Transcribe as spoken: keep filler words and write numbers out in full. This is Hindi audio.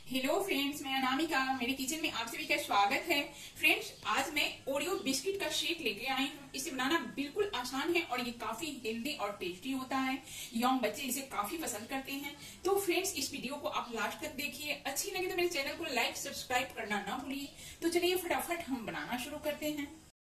हेलो फ्रेंड्स, मैं अनामिका। मेरे किचन में आप सभी का स्वागत है। फ्रेंड्स, आज मैं ओरियो बिस्किट का शेक लेके आई हूँ। इसे बनाना बिल्कुल आसान है और ये काफी हेल्दी और टेस्टी होता है। यंग बच्चे इसे काफी पसंद करते हैं। तो फ्रेंड्स, इस वीडियो को आप लास्ट तक देखिए। अच्छी लगे तो मेरे चैनल को लाइक सब्सक्राइब करना ना भूलिए। तो चलिए फटाफट हम बनाना शुरू करते हैं।